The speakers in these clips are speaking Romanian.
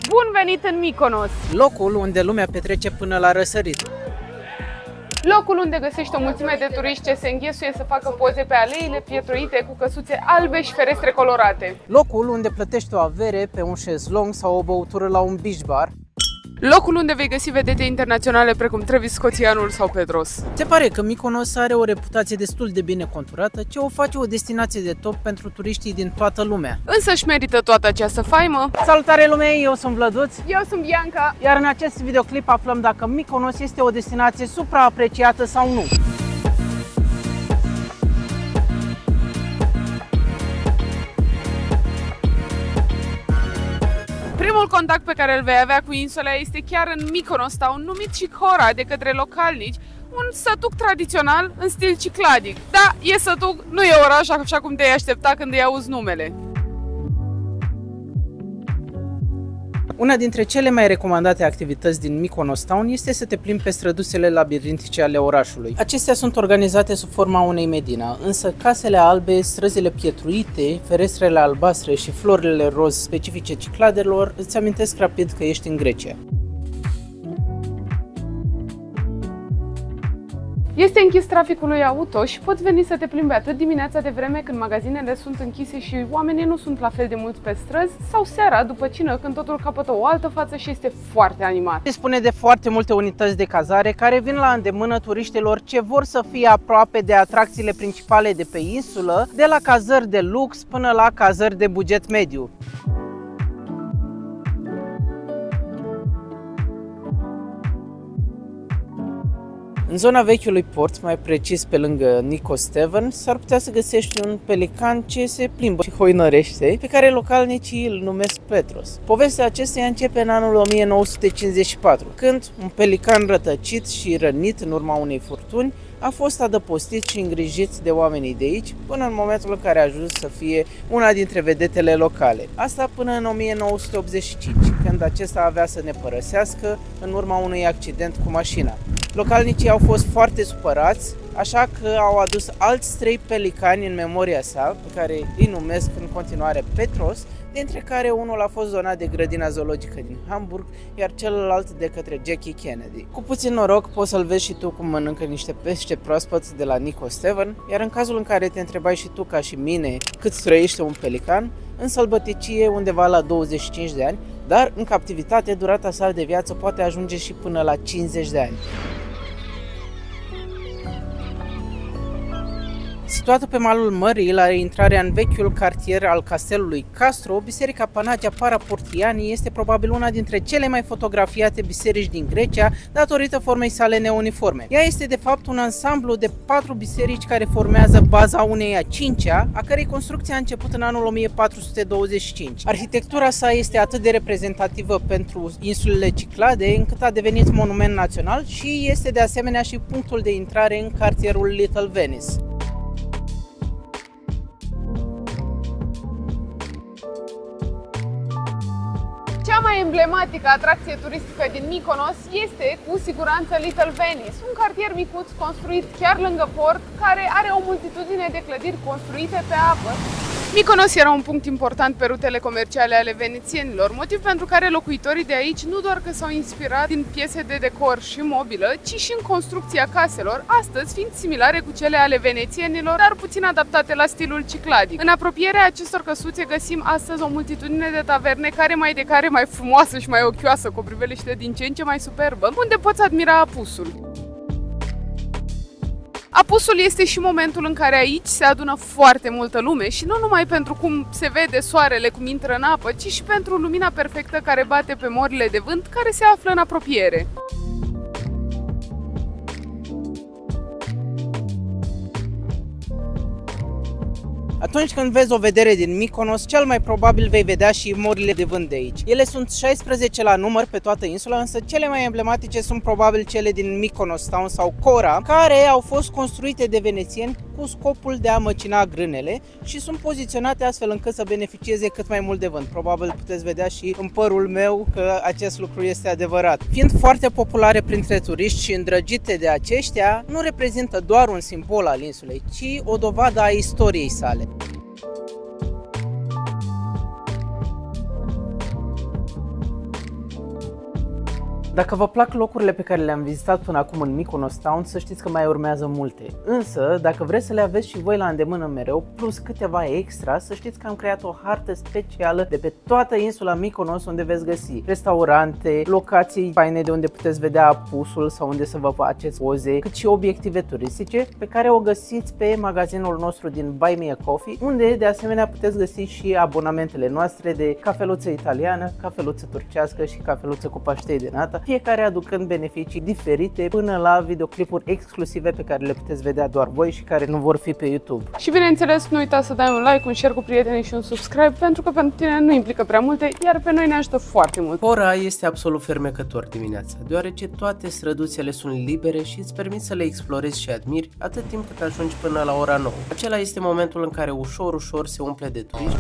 Bun venit în Mykonos! Locul unde lumea petrece până la răsărit. Locul unde găsești o mulțime de turiști ce se înghesuie să facă poze pe aleile pietruite cu căsuțe albe și ferestre colorate. Locul unde plătești o avere pe un șezlong sau o băutură la un beach bar. Locul unde vei găsi vedete internaționale precum Travis Scotianul sau Petros. Se pare că Mykonos are o reputație destul de bine conturată, ce o face o destinație de top pentru turiștii din toată lumea. Însă își merită toată această faimă. Salutare lume, eu sunt Vlăduț. Eu sunt Bianca. Iar în acest videoclip aflăm dacă Mykonos este o destinație supraapreciată sau nu. Primul contact pe care îl vei avea cu insula este chiar în Mykonos Town, numit și Chora de către localnici, un sătuc tradițional în stil cicladic. Da, e sătuc, nu e oraș așa cum te-ai aștepta când îi auzi numele. Una dintre cele mai recomandate activități din Mykonos Town este să te plimbi pe străduțele labirintice ale orașului. Acestea sunt organizate sub forma unei medina, însă casele albe, străzile pietruite, ferestrele albastre și florile roz specifice Cicladelor îți amintesc rapid că ești în Grecia. Este închis traficului auto și poți veni să te plimbi atât dimineața de vreme când magazinele sunt închise și oamenii nu sunt la fel de mulți pe străzi, sau seara după cină când totul capătă o altă față și este foarte animat. Dispune de foarte multe unități de cazare care vin la îndemână turiștilor ce vor să fie aproape de atracțiile principale de pe insulă, de la cazări de lux până la cazări de buget mediu. În zona vechiului port, mai precis pe lângă Nikos Stevens, s-ar putea să găsești un pelican ce se plimbă și hoinărește, pe care localnicii îl numesc Petros. Povestea acesteia începe în anul 1954, când un pelican rătăcit și rănit în urma unei furtuni a fost adăpostit și îngrijit de oamenii de aici, până în momentul în care a ajuns să fie una dintre vedetele locale. Asta până în 1985, când acesta avea să ne părăsească în urma unui accident cu mașina. Localnicii au fost foarte supărați, așa că au adus alți 3 pelicani în memoria sa, pe care îi numesc în continuare Petros, dintre care unul a fost donat de grădina zoologică din Hamburg, iar celălalt de către Jackie Kennedy. Cu puțin noroc poți să-l vezi și tu cum mănâncă niște pește proaspăți de la Nikos Stevens, iar în cazul în care te întrebai și tu ca și mine cât trăiește un pelican, în sălbăticie undeva la 25 de ani, dar în captivitate durata sa de viață poate ajunge și până la 50 de ani. Situată pe malul mării, la intrarea în vechiul cartier al castelului Castro, Biserica Panagia Paraportiani este probabil una dintre cele mai fotografiate biserici din Grecia, datorită formei sale neuniforme. Ea este de fapt un ansamblu de 4 biserici care formează baza unei a 5-a, a cărei construcție a început în anul 1425. Arhitectura sa este atât de reprezentativă pentru insulele Ciclade, încât a devenit monument național și este de asemenea și punctul de intrare în cartierul Little Venice. Cea mai emblematică atracție turistică din Mykonos este cu siguranță Little Venice, un cartier micuț construit chiar lângă port, care are o multitudine de clădiri construite pe apă. Mykonos era un punct important pe rutele comerciale ale venețienilor, motiv pentru care locuitorii de aici nu doar că s-au inspirat din piese de decor și mobilă, ci și în construcția caselor, astăzi fiind similare cu cele ale venețienilor, dar puțin adaptate la stilul cicladic. În apropierea acestor căsuțe găsim astăzi o multitudine de taverne, care mai de care mai frumoasă și mai ochioasă, cu o priveliște din ce în ce mai superbă, unde poți admira apusul. Apusul este și momentul în care aici se adună foarte multă lume și nu numai pentru cum se vede soarele cum intră în apă, ci și pentru lumina perfectă care bate pe morile de vânt care se află în apropiere. Atunci când vezi o vedere din Mykonos, cel mai probabil vei vedea și morile de vânt de aici. Ele sunt 16 la număr pe toată insula, însă cele mai emblematice sunt probabil cele din Mykonos Town sau Chora, care au fost construite de venețieni cu scopul de a măcina grânele și sunt poziționate astfel încât să beneficieze cât mai mult de vânt. Probabil puteți vedea și în părul meu că acest lucru este adevărat. Fiind foarte populare printre turiști și îndrăgite de aceștia, nu reprezintă doar un simbol al insulei, ci o dovadă a istoriei sale. Dacă vă plac locurile pe care le-am vizitat până acum în Mykonos Town, să știți că mai urmează multe. Însă, dacă vreți să le aveți și voi la îndemână mereu, plus câteva extra, să știți că am creat o hartă specială de pe toată insula Mykonos, unde veți găsi restaurante, locații faine de unde puteți vedea apusul sau unde să vă faceți poze, cât și obiective turistice pe care o găsiți pe magazinul nostru din Buy Me a Coffee, unde de asemenea puteți găsi și abonamentele noastre de cafeluță italiană, cafeluță turcească și cafeluță cu paștei de nata, fiecare aducând beneficii diferite până la videoclipuri exclusive pe care le puteți vedea doar voi și care nu vor fi pe YouTube. Și bineînțeles, nu uitați să dai un like, un share cu prietenii și un subscribe, pentru că pentru tine nu implică prea multe, iar pe noi ne ajută foarte mult. Ora este absolut fermecător dimineața, deoarece toate străduțele sunt libere și îți permit să le explorezi și admiri atât timp cât ajungi până la ora 9. Acela este momentul în care ușor se umple de turiști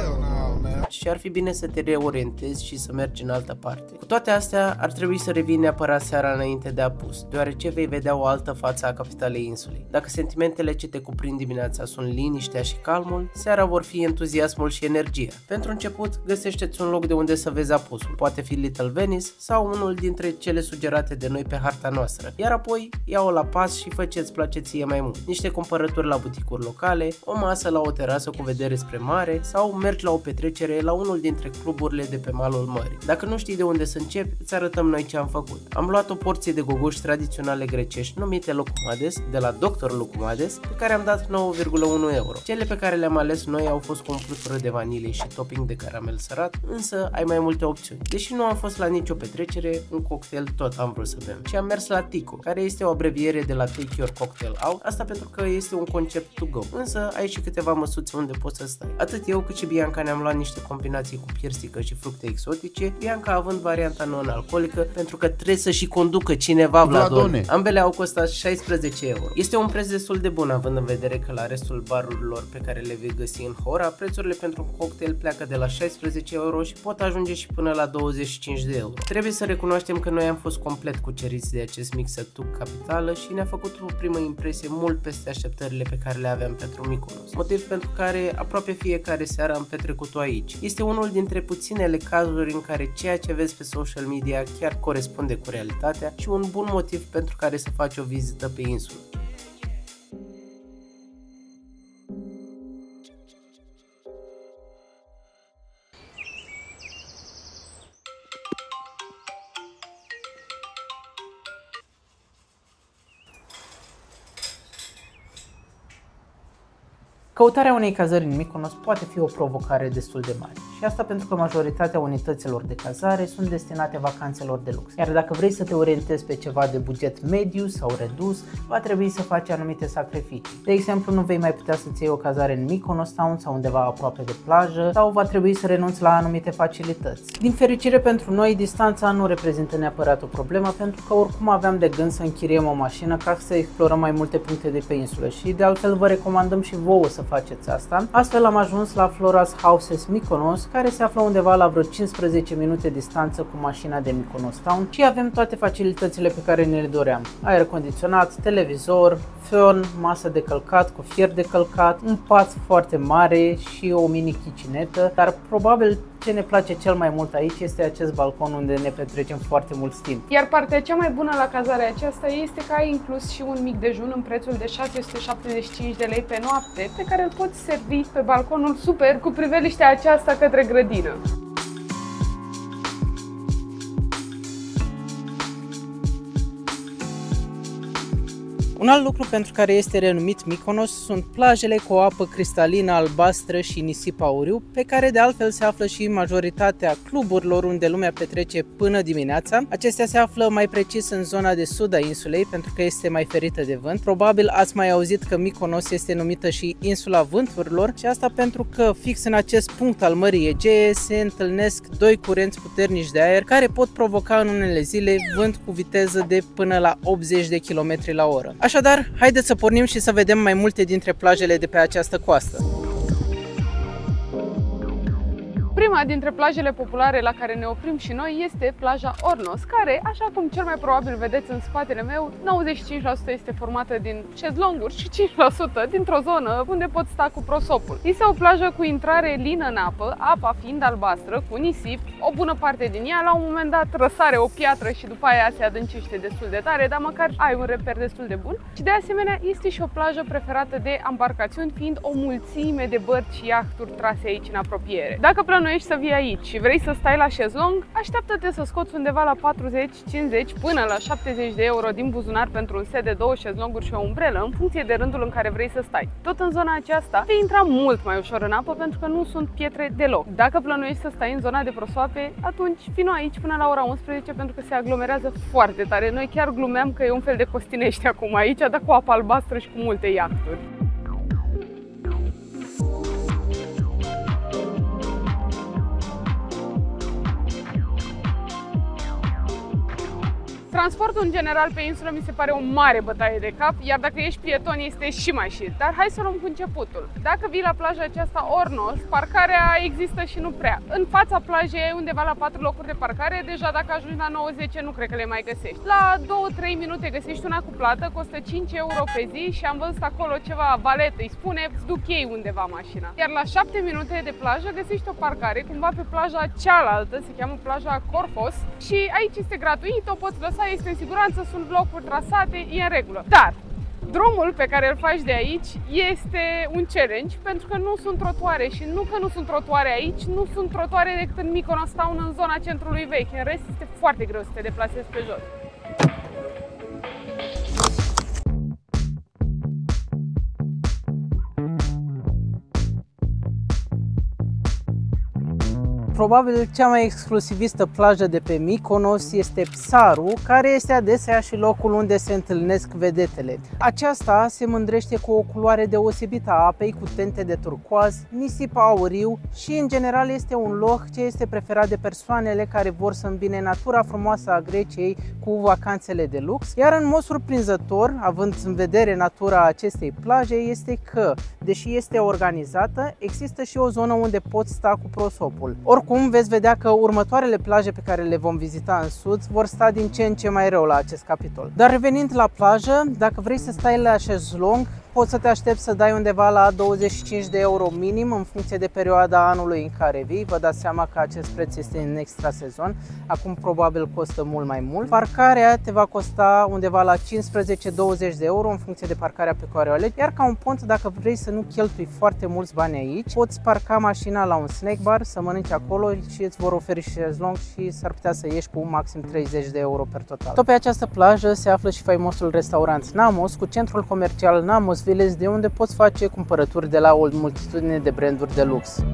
și ar fi bine să te reorientezi și să mergi în altă parte. Cu toate astea, ar trebui să revii neapărat seara înainte de apus, deoarece vei vedea o altă față a capitalei insulei. Dacă sentimentele ce te cuprind dimineața sunt liniștea și calmul, seara vor fi entuziasmul și energia. Pentru început, găsește-ți un loc de unde să vezi apusul, poate fi Little Venice sau unul dintre cele sugerate de noi pe harta noastră, iar apoi ia-o la pas și fă ce-ți place ție mai mult. Niște cumpărături la buticuri locale, o masă la o terasă cu vedere spre mare sau mergi la o petrecere la unul dintre cluburile de pe malul mării. Dacă nu știi de unde să începi, îți arătăm noi ce am făcut. Am luat o porție de gogoși tradiționale grecești numite locumades de la Dr. Locumades, pe care am dat 9,1 euro. Cele pe care le-am ales noi au fost cu umplutură de vanilie și topping de caramel sărat, însă ai mai multe opțiuni. Deși nu am fost la nicio petrecere, un cocktail tot am vrut să bem. Și am mers la TICO, care este o abreviere de la Take Your Cocktail Out, asta pentru că este un concept to go. Însă ai și câteva măsuțe unde poți să stai. Atât eu cât și Bianca ne-am luat niște combinații cu piersică și fructe exotice, Bianca având varianta non-alcoolică, pentru că trebuie să și conducă cineva, Vladone. Ambele au costat 16 euro. Este un preț destul de bun, având în vedere că la restul barurilor pe care le vei găsi în Hora, prețurile pentru un cocktail pleacă de la 16 euro și pot ajunge și până la 25 de euro. Trebuie să recunoaștem că noi am fost complet cuceriți de acest mixătuc capitală și ne-a făcut o primă impresie mult peste așteptările pe care le aveam pentru Mykonos, motiv pentru care aproape fiecare seară am petrecut-o aici. Este unul dintre puținele cazuri în care ceea ce vezi pe social media chiar corespunde cu realitatea și un bun motiv pentru care să faci o vizită pe insulă. Căutarea unei cazări în Mykonos poate fi o provocare destul de mare și asta pentru că majoritatea unităților de cazare sunt destinate vacanțelor de lux. Iar dacă vrei să te orientezi pe ceva de buget mediu sau redus, va trebui să faci anumite sacrificii. De exemplu, nu vei mai putea să-ți iei o cazare în Mykonos Town sau undeva aproape de plajă sau va trebui să renunți la anumite facilități. Din fericire pentru noi, distanța nu reprezintă neapărat o problemă pentru că oricum aveam de gând să închiriem o mașină ca să explorăm mai multe puncte de pe insulă și de altfel vă recomandăm și vouă să faceți asta. Astfel am ajuns la Floras Houses Mykonos, care se află undeva la vreo 15 minute distanță cu mașina de Mykonos Town și avem toate facilitățile pe care ne le doream. Aer condiționat, televizor, fân, masă de călcat cu fier de călcat, un pat foarte mare și o mini kitchenetă, dar probabil ce ne place cel mai mult aici este acest balcon unde ne petrecem foarte mult timp. Iar partea cea mai bună la cazarea aceasta este că ai inclus și un mic dejun în prețul de 675 de lei pe noapte, pe care îl poți servi pe balconul super cu priveliștea aceasta către grădină. Un alt lucru pentru care este renumit Mykonos sunt plajele cu o apă cristalină, albastră și nisip auriu, pe care de altfel se află și majoritatea cluburilor unde lumea petrece până dimineața. Acestea se află mai precis în zona de sud a insulei, pentru că este mai ferită de vânt. Probabil ați mai auzit că Mykonos este numită și insula vânturilor și asta pentru că fix în acest punct al Mării Egee se întâlnesc doi curenți puternici de aer care pot provoca în unele zile vânt cu viteză de până la 80 de km la oră. Așadar, haideți să pornim și să vedem mai multe dintre plajele de pe această coastă. Prima dintre plajele populare la care ne oprim și noi este plaja Ornos, care, așa cum cel mai probabil vedeți în spatele meu, 95% este formată din șezlonguri și 5% dintr-o zonă unde pot sta cu prosopul. Este o plajă cu intrare lină în apă, apa fiind albastră, cu nisip, o bună parte din ea la un moment dat răsare o piatră și după aia se adâncește destul de tare, dar măcar ai un reper destul de bun. Și de asemenea este și o plajă preferată de embarcațiuni, fiind o mulțime de bărci și iahturi trase aici în apropiere. Dacă plănuiești să vii aici și vrei să stai la șezlong, așteaptă-te să scoți undeva la 40, 50 până la 70 de euro din buzunar pentru un set de 2 șezlonguri și o umbrelă, în funcție de rândul în care vrei să stai. Tot în zona aceasta vei intra mult mai ușor în apă pentru că nu sunt pietre deloc. Dacă plănuiești să stai în zona de prosoape, atunci vino aici până la ora 11 pentru că se aglomerează foarte tare. Noi chiar glumeam că e un fel de Costinești acum aici, dar cu apă albastră și cu multe iahturi. Transportul în general pe insulă mi se pare o mare bătaie de cap, iar dacă ești pieton este și mai shit. Dar hai să luăm cu începutul. Dacă vii la plaja aceasta Ornos, parcarea există și nu prea. În fața plajei ai undeva la 4 locuri de parcare, deja dacă ajungi la 90 nu cred că le mai găsești. La 2-3 minute găsești una cu plată, costă 5 euro pe zi și am văzut acolo ceva valet, îi spune, îți duc ei undeva mașina. Iar la 7 minute de plajă găsești o parcare, cumva pe plaja cealaltă, se cheamă plaja Corfos și aici este gratuit, o poți lăsa, este în siguranță, sunt locuri trasate, e în regulă. Dar drumul pe care îl faci de aici este un challenge pentru că nu sunt trotuare și nu că nu sunt trotuare aici, nu sunt trotuare decât în Mykonos Town, în zona centrului vechi. În rest este foarte greu să te deplasezi pe jos. Probabil cea mai exclusivistă plajă de pe Mykonos este Psaru, care este adesea și locul unde se întâlnesc vedetele. Aceasta se mândrește cu o culoare deosebită a apei, cu tente de turcoaz, nisip auriu și în general este un loc ce este preferat de persoanele care vor să îmbine natura frumoasă a Greciei cu vacanțele de lux. Iar în mod surprinzător, având în vedere natura acestei plaje, este că, deși este organizată, există și o zonă unde poți sta cu prosopul. Oricum, veți vedea că următoarele plaje pe care le vom vizita în sud vor sta din ce în ce mai rău la acest capitol. Dar revenind la plajă, dacă vrei să stai la șezlong, poți să te aștepți să dai undeva la 25 de euro minim în funcție de perioada anului în care vii. Vă dați seama că acest preț este în extra sezon, acum probabil costă mult mai mult. Parcarea te va costa undeva la 15-20 de euro în funcție de parcarea pe care o alegi, iar ca un pont, dacă vrei să nu cheltui foarte mulți bani aici, poți parca mașina la un snack bar, să mănânci acolo și îți vor oferi și șezlong și s-ar putea să ieși cu maxim 30 de euro per total. Tot pe această plajă se află și faimosul restaurant Namos cu centrul comercial Namos Village, de unde poți face cumpărături de la o multitudine de branduri de lux.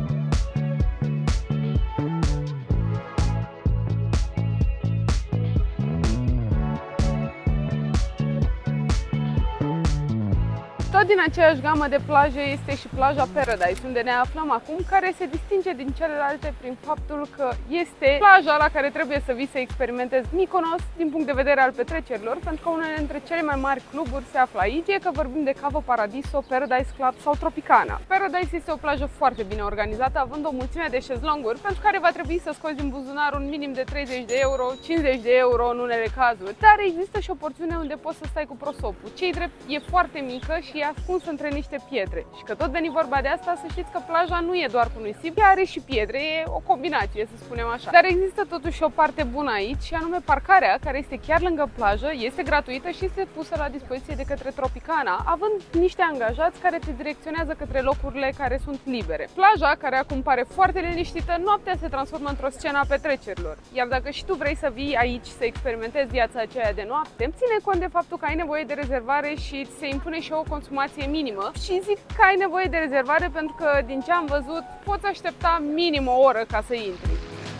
Tot din aceeași gamă de plaje este și plaja Paradise, unde ne aflăm acum, care se distinge din celelalte prin faptul că este plaja la care trebuie să vii să experimentezi Mykonos din punct de vedere al petrecerilor, pentru că unele dintre cele mai mari cluburi se află aici, fie că vorbim de Cavo Paradiso, Paradise Club sau Tropicana. Paradise este o plajă foarte bine organizată, având o mulțime de șezlonguri, pentru care va trebui să scoți din buzunar un minim de 30 de euro, 50 de euro în unele cazuri, dar există și o porțiune unde poți să stai cu prosopul. Cei drept e foarte mică și e ascuns între niște pietre. Și că tot veni vorba de asta, să știți că plaja nu e doar cu nisip, ea are și pietre, e o combinație, să spunem așa. Dar există totuși o parte bună aici, și anume parcarea, care este chiar lângă plajă, este gratuită și este pusă la dispoziție de către Tropicana, având niște angajați care te direcționează către locurile care sunt libere. Plaja, care acum pare foarte liniștită, noaptea se transformă într-o scenă a petrecerilor. Iar dacă și tu vrei să vii aici să experimentezi viața aceea de noapte, ține cont de faptul că ai nevoie de rezervare și se impune și o consumație minimă. Și zic că ai nevoie de rezervare pentru că, din ce am văzut, poți aștepta minim o oră ca să intri.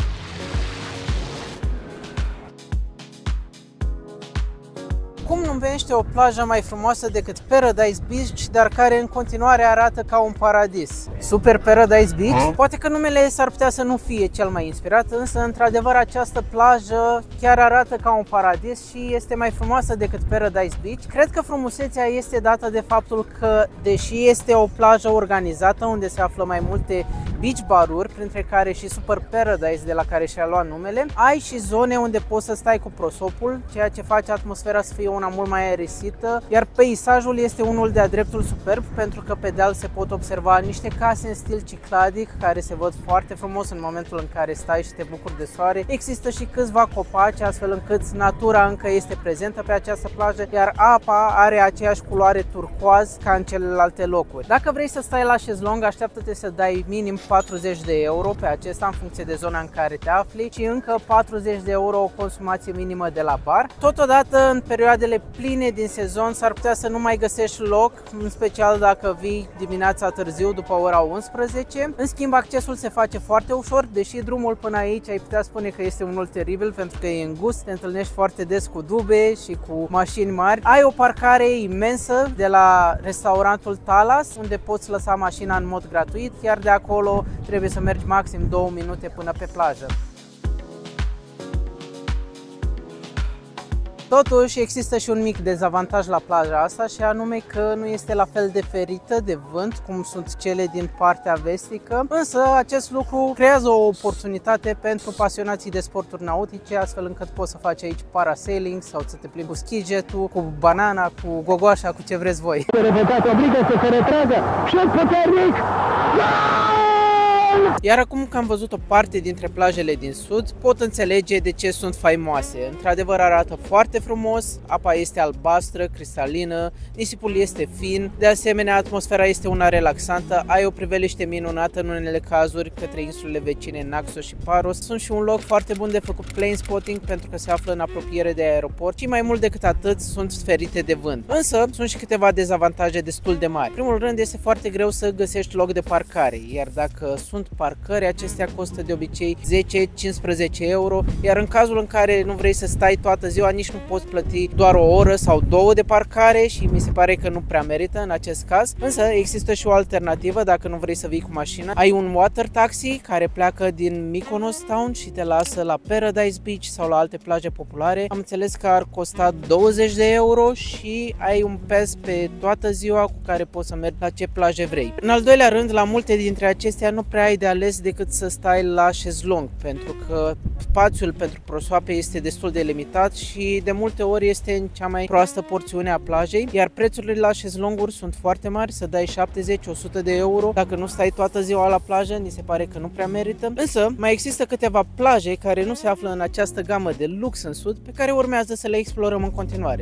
Cum numește o plajă mai frumoasă decât Paradise Beach, dar care în continuare arată ca un paradis? Super Paradise Beach. Poate că numele s-ar putea să nu fie cel mai inspirat, însă într-adevăr această plajă chiar arată ca un paradis și este mai frumoasă decât Paradise Beach. Cred că frumusețea este dată de faptul că, deși este o plajă organizată unde se află mai multe beach baruri, printre care și Super Paradise, de la care și-a luat numele, ai și zone unde poți să stai cu prosopul, ceea ce face atmosfera să fie una mult mai aerisită, iar peisajul este unul de-a dreptul superb, pentru că pe deal se pot observa niște case în stil cicladic care se văd foarte frumos în momentul în care stai și te bucuri de soare. Există și câțiva copaci, astfel încât natura încă este prezentă pe această plajă, iar apa are aceeași culoare turcoaz ca în celelalte locuri. Dacă vrei să stai la șezlong, așteaptă-te să dai minim 40 de euro pe acesta în funcție de zona în care te afli și încă 40 de euro o consumație minimă de la bar. Totodată, în perioadele pline din sezon s-ar putea să nu mai găsești loc, în special dacă vii dimineața târziu după ora 11. În schimb, accesul se face foarte ușor, deși drumul până aici ai putea spune că este unul teribil pentru că e îngust, te întâlnești foarte des cu dube și cu mașini mari. Ai o parcare imensă de la restaurantul Talas, unde poți lăsa mașina în mod gratuit, iar de acolo trebuie să mergi maxim 2 minute până pe plajă. Totuși, există și un mic dezavantaj la plaja asta, și anume că nu este la fel de ferită de vânt cum sunt cele din partea vestică, însă acest lucru creează o oportunitate pentru pasionații de sporturi nautice, astfel încât poți să faci aici parasailing sau să te plimbi cu ski-jet-ul, cu banana, cu gogoașa, cu ce vreți voi. Obligă să se retragă, șut puternic! Iar acum că am văzut o parte dintre plajele din sud, pot înțelege de ce sunt faimoase. Într-adevăr arată foarte frumos, apa este albastră, cristalină, nisipul este fin, de asemenea atmosfera este una relaxantă, ai o priveliște minunată în unele cazuri către insulele vecine Naxos și Paros. Sunt și un loc foarte bun de făcut plane spotting pentru că se află în apropiere de aeroport și mai mult decât atât sunt ferite de vânt. Însă sunt și câteva dezavantaje destul de mari. Primul rând, este foarte greu să găsești loc de parcare, iar dacă sunt parcări, acestea costă de obicei 10-15 euro, iar în cazul în care nu vrei să stai toată ziua, nici nu poți plăti doar o oră sau două de parcare și mi se pare că nu prea merită în acest caz. Însă există și o alternativă dacă nu vrei să vii cu mașina. Ai un water taxi care pleacă din Mykonos Town și te lasă la Paradise Beach sau la alte plaje populare. Am înțeles că ar costa 20 de euro și ai un pass pe toată ziua cu care poți să mergi la ce plaje vrei. În al doilea rând, la multe dintre acestea nu prea ai de ales decât să stai la șezlong, pentru că spațiul pentru prosoape este destul de limitat și de multe ori este în cea mai proastă porțiune a plajei, iar prețurile la șezlonguri sunt foarte mari, să dai 70-100 de euro. Dacă nu stai toată ziua la plajă, ni se pare că nu prea merită. Însă mai există câteva plaje care nu se află în această gamă de lux în sud, pe care urmează să le explorăm în continuare.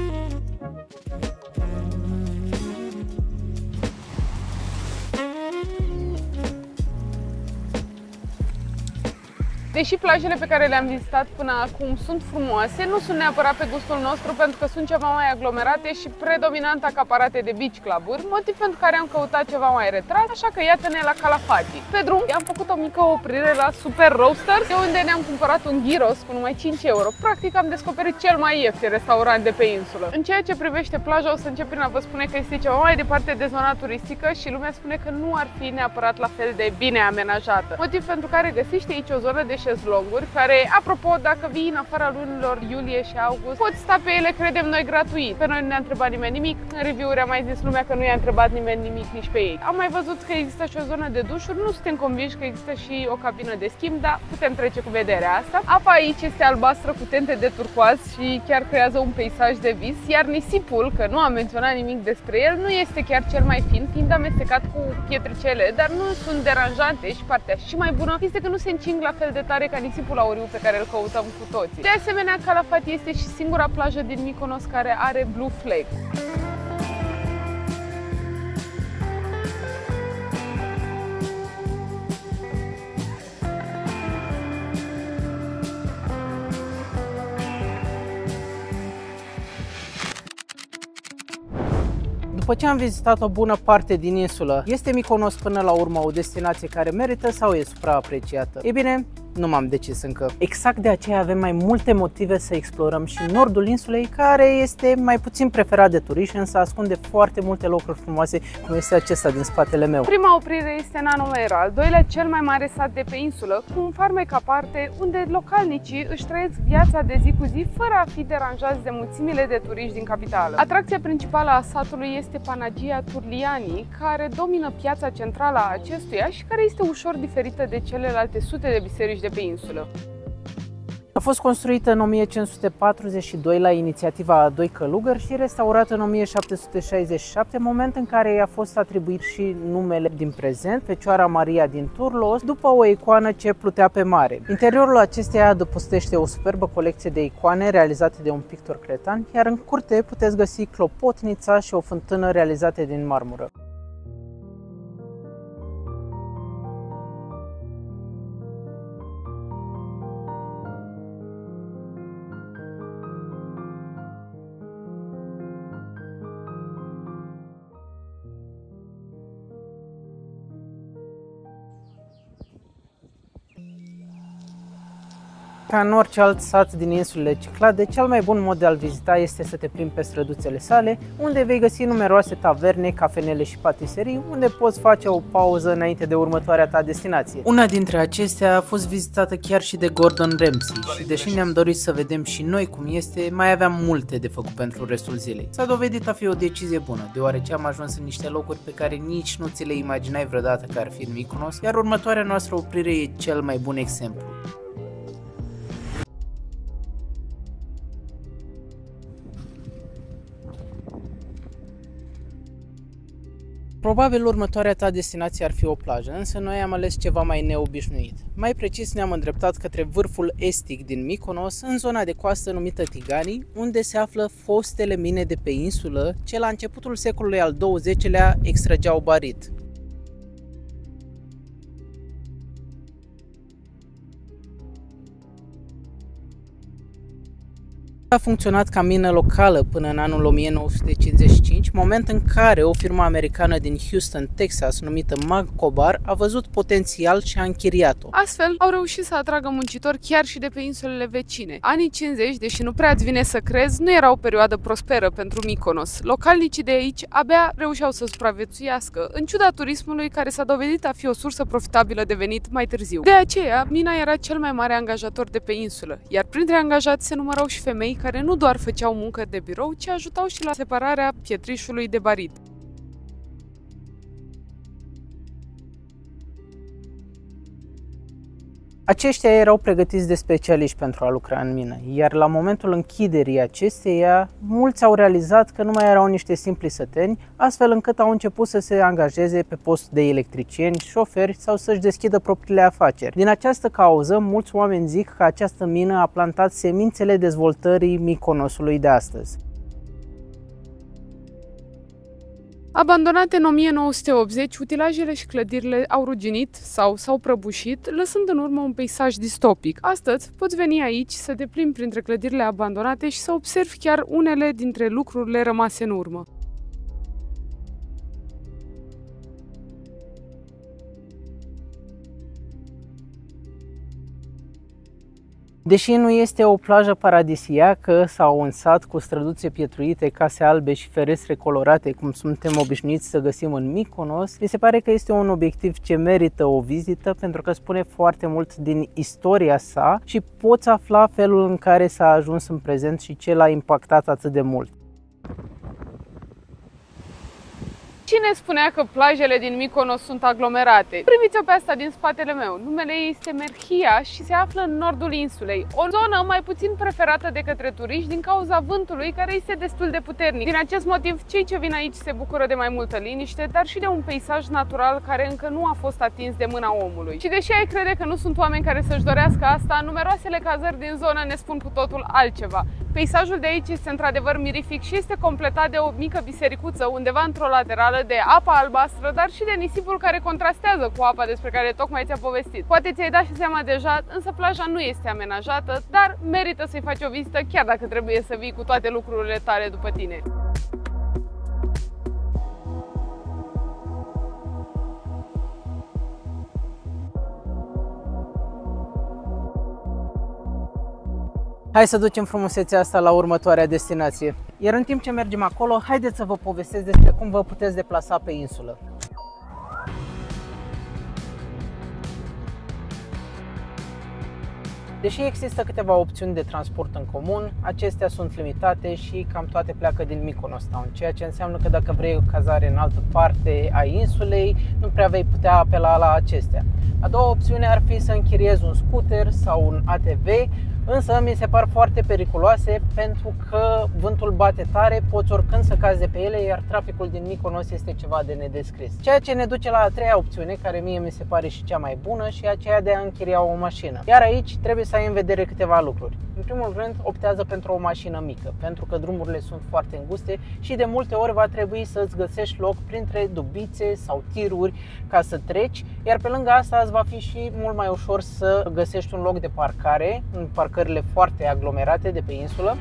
Deși plajele pe care le-am vizitat până acum sunt frumoase, nu sunt neapărat pe gustul nostru pentru că sunt ceva mai aglomerate și predominant acaparate de beach club-uri, motiv pentru care am căutat ceva mai retras, așa că iată-ne la Calafati. Pe drum am făcut o mică oprire la Super Roasters, de unde ne-am cumpărat un gyros cu numai 5 euro. Practic am descoperit cel mai ieftin restaurant de pe insulă. În ceea ce privește plaja, o să încep prin a vă spune că este ceva mai departe de zona turistică și lumea spune că nu ar fi neapărat la fel de bine amenajată, motiv pentru care găsiște aici o zonă de șezlonguri, care, apropo, dacă vii în afara lunilor iulie și august, poți sta pe ele, credem noi, gratuit. Pe noi nu ne-a întrebat nimeni nimic, în review-uri a mai zis lumea că nu i-a întrebat nimeni nimic nici pe ei. Am mai văzut că există și o zonă de dușuri, nu suntem convinși că există și o cabină de schimb, dar putem trece cu vederea asta. Apa aici este albastră cu tente de turcoaz și chiar creează un peisaj de vis, iar nisipul, că nu am menționat nimic despre el, nu este chiar cel mai fin, fiind amestecat cu pietricele, dar nu sunt deranjante și partea și mai bună este că nu se încing la fel de tare ca nisipul auriu pe care îl căutăm cu toții. De asemenea, Calafati este și singura plajă din Mykonos care are Blue Flag. După ce am vizitat o bună parte din insulă, este Mykonos până la urmă o destinație care merită sau e supraapreciată? Ei bine, nu m-am decis încă. Exact de aceea avem mai multe motive să explorăm și nordul insulei, care este mai puțin preferat de turiști, însă ascunde foarte multe locuri frumoase, cum este acesta din spatele meu. Prima oprire este în Hanovera, al doilea cel mai mare sat de pe insulă, cu un farmec aparte unde localnicii își trăiesc viața de zi cu zi fără a fi deranjați de mulțimile de turiști din capitală. Atracția principală a satului este Panagia Turliani, care domină piața centrală a acestuia și care este ușor diferită de celelalte sute de biserici de pe insulă. A fost construită în 1542 la inițiativa a doi călugări și restaurată în 1767, moment în care i-a fost atribuit și numele din prezent, Fecioara Maria din Turlos, după o icoană ce plutea pe mare. Interiorul acesteia adăpostește o superbă colecție de icoane realizate de un pictor cretan, iar în curte puteți găsi clopotnița și o fântână realizate din marmură. Ca în orice alt sat din insulele Ciclade, cel mai bun mod de a-l vizita este să te plimbi pe străduțele sale, unde vei găsi numeroase taverne, cafenele și patiserii, unde poți face o pauză înainte de următoarea ta destinație. Una dintre acestea a fost vizitată chiar și de Gordon Ramsay și deși ne-am dorit să vedem și noi cum este, mai aveam multe de făcut pentru restul zilei. S-a dovedit a fi o decizie bună, deoarece am ajuns în niște locuri pe care nici nu ți le imaginai vreodată că ar fi în Mykonos, iar următoarea noastră oprire e cel mai bun exemplu. Probabil următoarea ta destinație ar fi o plajă, însă noi am ales ceva mai neobișnuit. Mai precis ne-am îndreptat către vârful estic din Mykonos, în zona de coastă numită Tigani, unde se află fostele mine de pe insulă, ce la începutul secolului al XX-lea extrageau barit. A funcționat ca mină locală până în anul 1955, moment în care o firmă americană din Houston, Texas, numită Magcobar, a văzut potențial și a închiriat-o. Astfel, au reușit să atragă muncitori chiar și de pe insulele vecine. Anii 50, deși nu prea îți vine să crezi, nu era o perioadă prosperă pentru Mykonos. Localnicii de aici abia reușeau să supraviețuiască, în ciuda turismului care s-a dovedit a fi o sursă profitabilă de venit mai târziu. De aceea, mina era cel mai mare angajator de pe insulă, iar printre angajați se numărau și femei care nu doar făceau muncă de birou, ci ajutau și la separarea pietrișului de barit. Aceștia erau pregătiți de specialiști pentru a lucra în mină, iar la momentul închiderii acesteia, mulți au realizat că nu mai erau niște simpli săteni, astfel încât au început să se angajeze pe post de electricieni, șoferi sau să-și deschidă propriile afaceri. Din această cauză, mulți oameni zic că această mină a plantat semințele dezvoltării Mykonosului de astăzi. Abandonate în 1980, utilajele și clădirile au ruginit sau s-au prăbușit, lăsând în urmă un peisaj distopic. Astăzi, poți veni aici să te plimbi printre clădirile abandonate și să observi chiar unele dintre lucrurile rămase în urmă. Deși nu este o plajă paradisiacă sau un sat cu străduțe pietruite, case albe și ferestre colorate, cum suntem obișnuiți să găsim în Mykonos, mi se pare că este un obiectiv ce merită o vizită pentru că spune foarte mult din istoria sa și poți afla felul în care s-a ajuns în prezent și ce l-a impactat atât de mult. Cine spunea că plajele din Mykonos sunt aglomerate? Priviți-o pe asta din spatele meu. Numele ei este Merchia și se află în nordul insulei. O zonă mai puțin preferată de către turiști din cauza vântului, care este destul de puternic. Din acest motiv, cei ce vin aici se bucură de mai multă liniște, dar și de un peisaj natural care încă nu a fost atins de mâna omului. Și deși ai crede că nu sunt oameni care să-și dorească asta, numeroasele cazări din zonă ne spun cu totul altceva. Peisajul de aici este într-adevăr mirific și este completat de o mică bisericuță undeva într-o laterală, de apa albastră, dar și de nisipul care contrastează cu apa despre care tocmai ți-a povestit. Poate ți-ai dat și seama deja, însă plaja nu este amenajată, dar merită să-i faci o vizită chiar dacă trebuie să vii cu toate lucrurile tale după tine. Hai să ducem frumusețea asta la următoarea destinație. Iar în timp ce mergem acolo, haideți să vă povestesc despre cum vă puteți deplasa pe insulă. Deși există câteva opțiuni de transport în comun, acestea sunt limitate și cam toate pleacă din Mykonos Town, ceea ce înseamnă că dacă vrei o cazare în altă parte a insulei, nu prea vei putea apela la acestea. A doua opțiune ar fi să închiriezi un scooter sau un ATV, însă mi se par foarte periculoase pentru că vântul bate tare, poți oricând să cazi de pe ele, iar traficul din Mykonos este ceva de nedescris. Ceea ce ne duce la a treia opțiune, care mie mi se pare și cea mai bună, și aceea de a închiria o mașină. Iar aici trebuie să ai în vedere câteva lucruri. În primul rând, optează pentru o mașină mică, pentru că drumurile sunt foarte înguste și de multe ori va trebui să îți găsești loc printre dubițe sau tiruri ca să treci, iar pe lângă asta îți va fi și mult mai ușor să găsești un loc de parcare în parcările foarte aglomerate de pe insulă.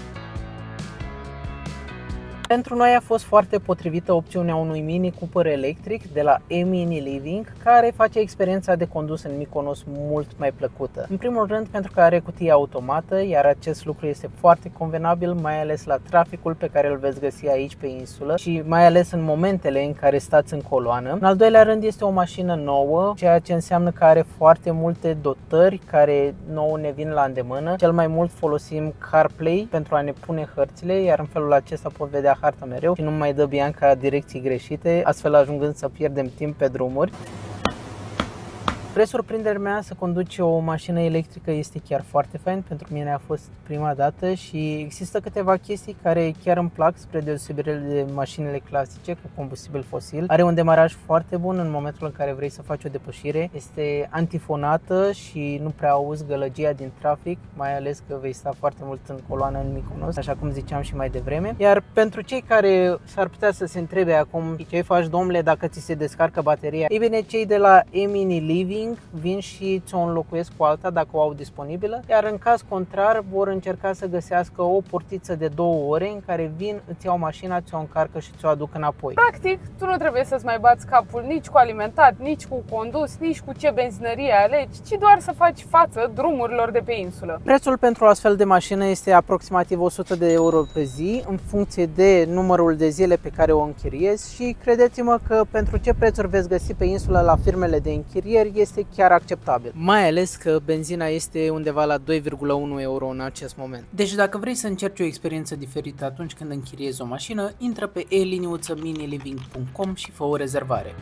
Pentru noi a fost foarte potrivită opțiunea unui Mini Cooper electric de la e-Mini Living, care face experiența de condus în Mykonos mult mai plăcută. În primul rând pentru că are cutie automată, iar acest lucru este foarte convenabil, mai ales la traficul pe care îl veți găsi aici pe insulă și mai ales în momentele în care stați în coloană. În al doilea rând este o mașină nouă, ceea ce înseamnă că are foarte multe dotări care nouă ne vin la îndemână. Cel mai mult folosim CarPlay pentru a ne pune hărțile, iar în felul acesta pot vedea harta mereu și nu mai dă Bianca direcții greșite, astfel ajungând să pierdem timp pe drumuri. Spre surprinderea mea, să conduci o mașină electrică este chiar foarte fain. Pentru mine a fost prima dată și există câteva chestii care chiar îmi plac, spre deosebire de mașinile clasice cu combustibil fosil. Are un demaraj foarte bun în momentul în care vrei să faci o depășire. Este antifonată și nu prea auzi gălăgia din trafic, mai ales că vei sta foarte mult în coloană în Mykonos, așa cum ziceam și mai devreme. Iar pentru cei care s-ar putea să se întrebe acum ce faci, domnule, dacă ți se descarcă bateria, ei bine, cei de la e-Mini Living vin și ți-o înlocuiesc cu alta dacă o au disponibilă, iar în caz contrar vor încerca să găsească o portiță de 2 ore în care vin, îți iau mașina, ți-o încarcă și ți-o aduc înapoi. Practic, tu nu trebuie să-ți mai bați capul nici cu alimentat, nici cu condus, nici cu ce benzinărie alegi, ci doar să faci față drumurilor de pe insulă. Prețul pentru o astfel de mașină este aproximativ 100 de euro pe zi, în funcție de numărul de zile pe care o închiriezi, și credeți-mă că pentru ce prețuri veți găsi pe insulă la firmele de închirieri este chiar acceptabil. Mai ales că benzina este undeva la 2,1 euro în acest moment. Deci dacă vrei să încerci o experiență diferită atunci când închiriezi o mașină, intră pe e-miniliving.com și fă o rezervare.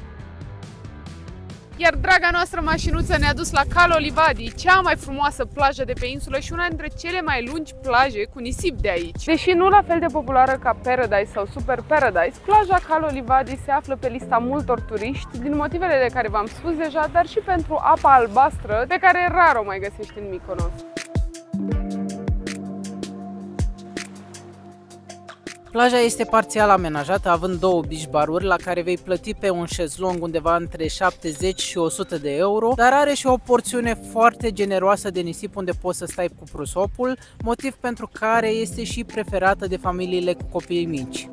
Iar draga noastră mașinuță ne-a dus la Calo Livadi, cea mai frumoasă plajă de pe insulă și una dintre cele mai lungi plaje cu nisip de aici. Deși nu la fel de populară ca Paradise sau Super Paradise, plaja Calo Livadi se află pe lista multor turiști din motivele de care v-am spus deja, dar și pentru apa albastră pe care rar o mai găsești în Mykonos. Plaja este parțial amenajată, având 2 beach bar-uri la care vei plăti pe un șezlong undeva între 70 și 100 de euro, dar are și o porțiune foarte generoasă de nisip unde poți să stai cu prosopul, motiv pentru care este și preferată de familiile cu copii mici.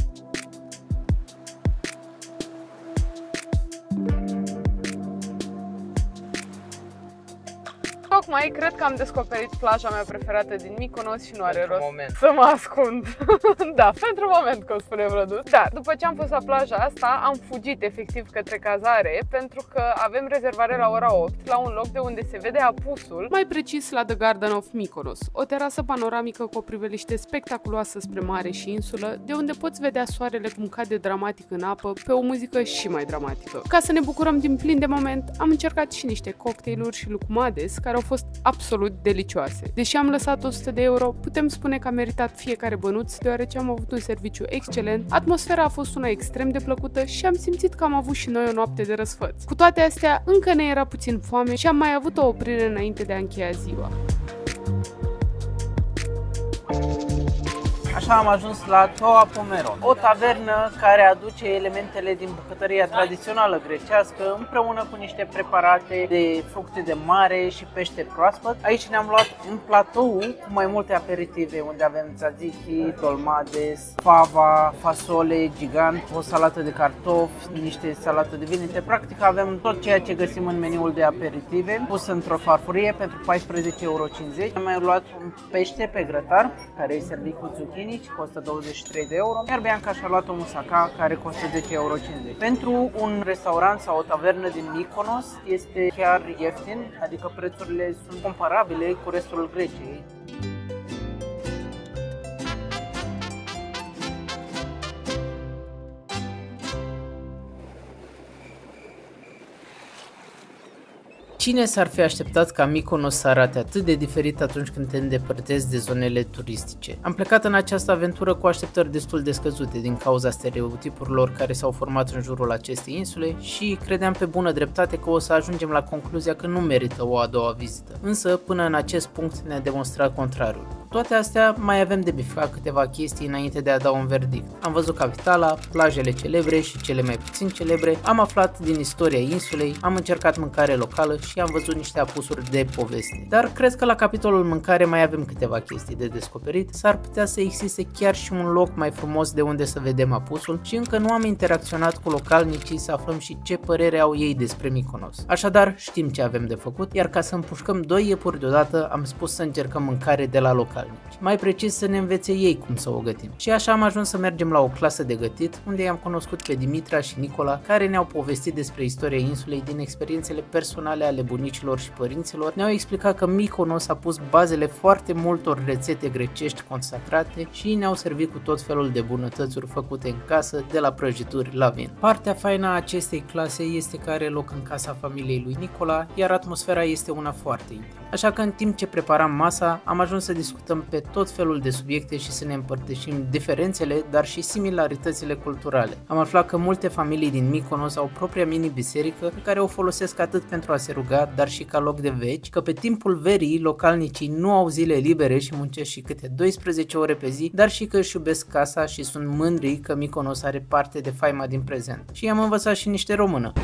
Tocmai cred că am descoperit plaja mea preferată din Mykonos și nu are rost să mă ascund. Da, pentru moment, că o spune Vlăduț. Da, după ce am fost la plaja asta, am fugit efectiv către cazare, pentru că avem rezervare la ora 8, la un loc de unde se vede apusul, mai precis la The Garden of Mykonos, o terasă panoramică cu o priveliște spectaculoasă spre mare și insulă, de unde poți vedea soarele cum cade dramatic în apă, pe o muzică și mai dramatică. Ca să ne bucurăm din plin de moment, am încercat și niște cocktailuri și lucumades, care au fost absolut delicioase. Deși am lăsat 100 de euro, putem spune că a meritat fiecare bănuț, deoarece am avut un serviciu excelent, atmosfera a fost una extrem de plăcută și am simțit că am avut și noi o noapte de răsfăț. Cu toate astea, încă ne era puțin foame și am mai avut o oprire înainte de a încheia ziua. Așa am ajuns la Toa Pomero, o tavernă care aduce elementele din bucătăria tradițională grecească împreună cu niște preparate de fructe de mare și pește proaspăt. Aici ne-am luat un platou cu mai multe aperitive, unde avem tzatziki, dolmades, fava, fasole gigant, o salată de cartofi, niște salată de vinete. Practic avem tot ceea ce găsim în meniul de aperitive, pus într-o farfurie pentru 14,50 €. Am mai luat un pește pe grătar, care e servit cu zucchini, costă 23 de euro, iar Bianca și-a luat o musaca, care costă 10,50 €. Pentru un restaurant sau o tavernă din Mykonos este chiar ieftin, adică prețurile sunt comparabile cu restul Greciei. Cine s-ar fi așteptat ca Mykonos să arate atât de diferit atunci când te îndepărtezi de zonele turistice? Am plecat în această aventură cu așteptări destul de scăzute din cauza stereotipurilor care s-au format în jurul acestei insule și credeam pe bună dreptate că o să ajungem la concluzia că nu merită o a doua vizită. Însă, până în acest punct ne-a demonstrat contrariul. Cu toate astea, mai avem de bifat câteva chestii înainte de a da un verdict. Am văzut capitala, plajele celebre și cele mai puțin celebre, am aflat din istoria insulei, am încercat mâncare locală și am văzut niște apusuri de poveste. Dar cred că la capitolul mâncare mai avem câteva chestii de descoperit, s-ar putea să existe chiar și un loc mai frumos de unde să vedem apusul și încă nu am interacționat cu localnicii să aflăm și ce părere au ei despre Mykonos. Așadar, știm ce avem de făcut, iar ca să împușcăm 2 iepuri deodată, am spus să încercăm mâncare de la localnici. Mai precis să ne învețe ei cum să o gătim. Și așa am ajuns să mergem la o clasă de gătit, unde i-am cunoscut pe Dimitra și Nicola, care ne-au povestit despre istoria insulei din experiențele personale ale bunicilor și părinților. Ne-au explicat că Mykonos a pus bazele foarte multor rețete grecești consacrate și ne-au servit cu tot felul de bunătățuri făcute în casă, de la prăjituri la vin. Partea faină a acestei clase este că are loc în casa familiei lui Nicola, iar atmosfera este una foarte intimă. Așa că în timp ce preparam masa, am ajuns să discutăm pe tot felul de subiecte și să ne împărtășim diferențele, dar și similaritățile culturale. Am aflat că multe familii din Mykonos au propria mini-biserică pe care o folosesc atât pentru a se ruga, dar și ca loc de veci, că pe timpul verii localnicii nu au zile libere și muncesc și câte 12 ore pe zi, dar și că își iubesc casa și sunt mândri că Mykonos are parte de faima din prezent. Și am învățat și niște română.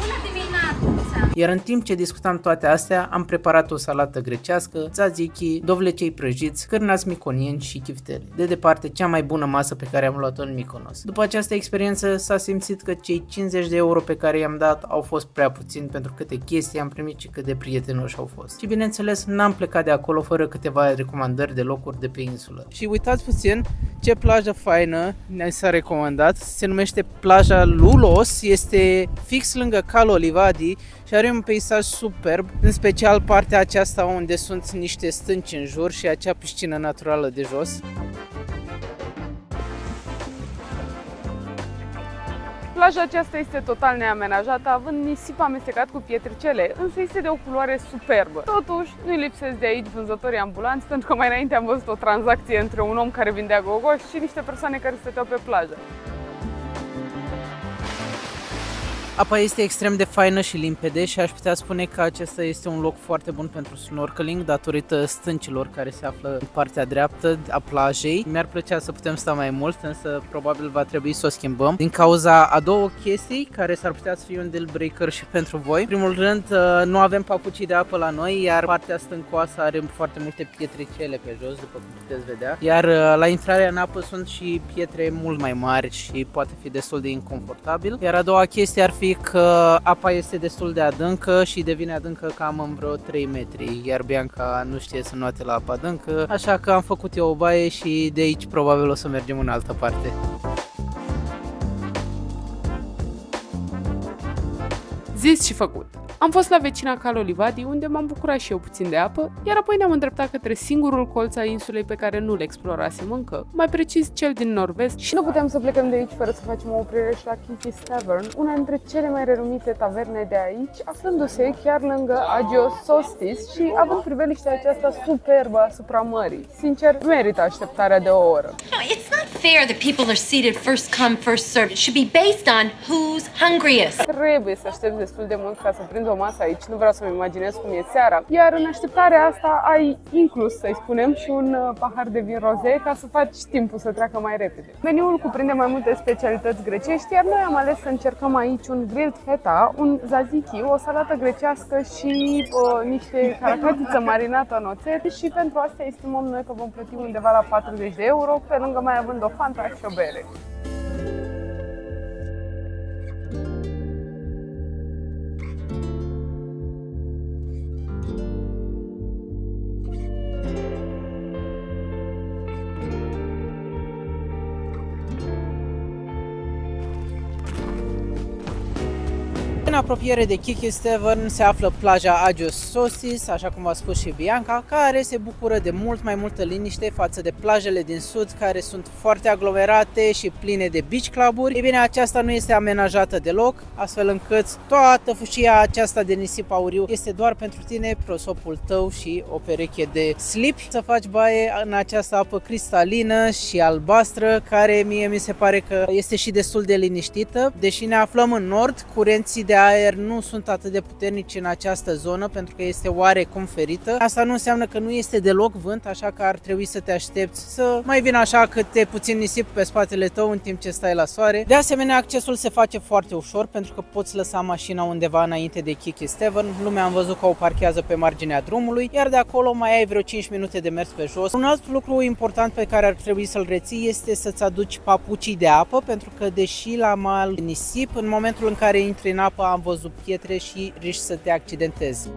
Iar în timp ce discutam toate astea, am preparat o salată grecească, tzatziki, dovlecei prăjiți, cârnați miconieni și chiftele. De departe, cea mai bună masă pe care am luat-o în Mykonos. După această experiență, s-a simțit că cei 50 de euro pe care i-am dat au fost prea puțin pentru câte chestii am primit și cât de prietenoși au fost. Și bineînțeles, n-am plecat de acolo fără câteva recomandări de locuri de pe insulă. Și uitați puțin ce plajă faină ne s-a recomandat. Se numește plaja Lulos, este fix lângă Calul Livadi și are un peisaj superb, în special partea aceasta unde sunt niște stânci în jur și acea piscină naturală de jos. Plaja aceasta este total neamenajată, având nisip amestecat cu pietricele, însă este de o culoare superbă. Totuși, nu-i lipsesc de aici vânzătorii ambulanți, pentru că mai înainte am văzut o tranzacție între un om care vindea gogoși și niște persoane care stăteau pe plajă. Apa este extrem de faină și limpede și aș putea spune că acesta este un loc foarte bun pentru snorkeling datorită stâncilor care se află în partea dreaptă a plajei. Mi-ar plăcea să putem sta mai mult, însă probabil va trebui să o schimbăm din cauza a două chestii care s-ar putea să fie un deal breaker și pentru voi. În primul rând, nu avem papucii de apă la noi, iar partea stâncoasă are foarte multe pietricele pe jos, după cum puteți vedea. Iar la intrarea în apă sunt și pietre mult mai mari și poate fi destul de inconfortabil. Iar a doua chestie ar fi că apa este destul de adâncă și devine adâncă cam în vreo 3 metri, iar Bianca nu știe să nuate la apa adâncă, așa că am făcut eu o baie și de aici probabil o să mergem în altă parte. Zis și făcut. Am fost la vecina Calul Livadi, unde m-am bucurat și eu puțin de apă, iar apoi ne-am îndreptat către singurul colț al insulei pe care nu-l explorasem încă, mai precis cel din nord-vest, și nu puteam să plecăm de aici fără să facem o oprire și la Kiki's Tavern, una dintre cele mai renumite taverne de aici, aflându-se chiar lângă Agios Sostis și având priveliștea aceasta superbă asupra mării. Sincer, merită așteptarea de o oră. No, it's not fair that people are seated first come, first served. It should be based on who's hungriest. Trebuie să aștepți destul de mult ca să prind o masă aici, nu vreau să-mi imaginez cum e seara. Iar în așteptarea asta ai inclus, să-i spunem, și un pahar de vin roze ca să faci timpul să treacă mai repede. Meniul cuprinde mai multe specialități grecești, iar noi am ales să încercăm aici un grilled feta, un tzatziki, o salată grecească și niște caracatiță marinată în oțet și pentru asta estimăm noi că vom plăti undeva la 40 de euro, pe lângă mai având o fanta și o bere. În apropiere de Kikis Tavern se află plaja Agios Sosis, așa cum a spus și Bianca, care se bucură de mult mai multă liniște față de plajele din sud, care sunt foarte aglomerate și pline de beach club-uri. Ei bine, aceasta nu este amenajată deloc, astfel încât toată fâșia aceasta de nisip auriu este doar pentru tine, prosopul tău și o pereche de slipi. Să faci baie în această apă cristalină și albastră, care mie mi se pare că este și destul de liniștită. Deși ne aflăm în nord, curenții de aer nu sunt atât de puternici în această zonă pentru că este oarecum ferită. Asta nu înseamnă că nu este deloc vânt, așa că ar trebui să te aștepți să mai vină așa câte puțin nisip pe spatele tău în timp ce stai la soare. De asemenea, accesul se face foarte ușor pentru că poți lăsa mașina undeva înainte de Kikis Tavern. Lumea am văzut că o parchează pe marginea drumului, iar de acolo mai ai vreo 5 minute de mers pe jos. Un alt lucru important pe care ar trebui să-l reții este să-ți aduci papucii de apă, pentru că deși la mal nisip, în momentul în care intri în apă am văzut pietre și riști să te accidentezi.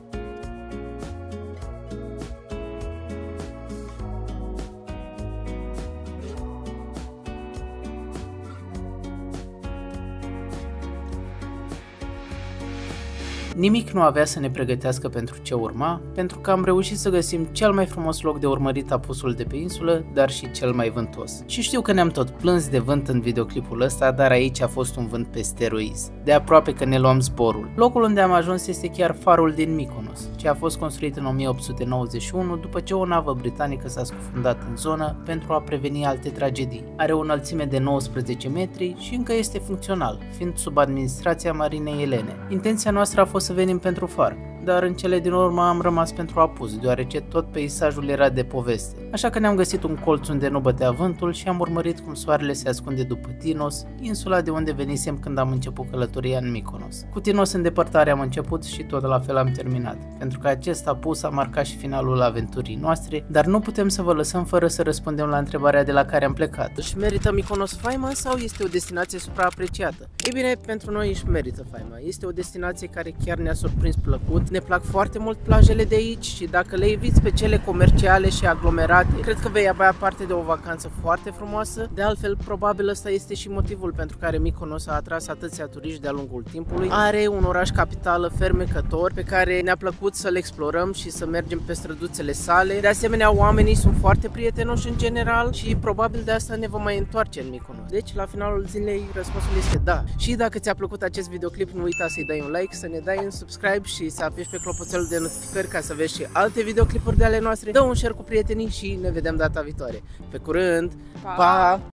Nimic nu avea să ne pregătească pentru ce urma, pentru că am reușit să găsim cel mai frumos loc de urmărit apusul de pe insulă, dar și cel mai vântos. Și știu că ne-am tot plâns de vânt în videoclipul ăsta, dar aici a fost un vânt pe steroizi. De aproape că ne luam zborul. Locul unde am ajuns este chiar farul din Mykonos, ce a fost construit în 1891 după ce o navă britanică s-a scufundat în zonă pentru a preveni alte tragedii. Are o înălțime de 19 metri și încă este funcțional, fiind sub administrația Marinei Elene. Intenția noastră a fost să venim pentru far, dar în cele din urmă am rămas pentru apus, deoarece tot peisajul era de poveste. Așa că ne-am găsit un colț unde nu bătea vântul și am urmărit cum soarele se ascunde după Tinos, insula de unde venisem când am început călătoria în Mykonos. Cu Tinos în depărtare am început și tot la fel am terminat, pentru că acest apus a marcat și finalul aventurii noastre, dar nu putem să vă lăsăm fără să răspundem la întrebarea de la care am plecat. Își merită Mykonos faima sau este o destinație supraapreciată? Ei bine, pentru noi își merită faima. Este o destinație care chiar ne-a surprins plăcut. Ne plac foarte mult plajele de aici și dacă le eviți pe cele comerciale și aglomerate, cred că vei avea parte de o vacanță foarte frumoasă. De altfel, probabil ăsta este și motivul pentru care Mykonos a atras atâția turiști de-a lungul timpului. Are un oraș capitală fermecător pe care ne-a plăcut să-l explorăm și să mergem pe străduțele sale. De asemenea, oamenii sunt foarte prietenoși în general și probabil de asta ne vom mai întoarce în Mykonos. Deci, la finalul zilei, răspunsul este da. Și dacă ți-a plăcut acest videoclip, nu uita să-i dai un like, să ne dai un subscribe și să apeși pe clopoțelul de notificări ca să vezi și alte videoclipuri de ale noastre. Dă un share cu prietenii și ne vedem data viitoare. Pe curând! Pa!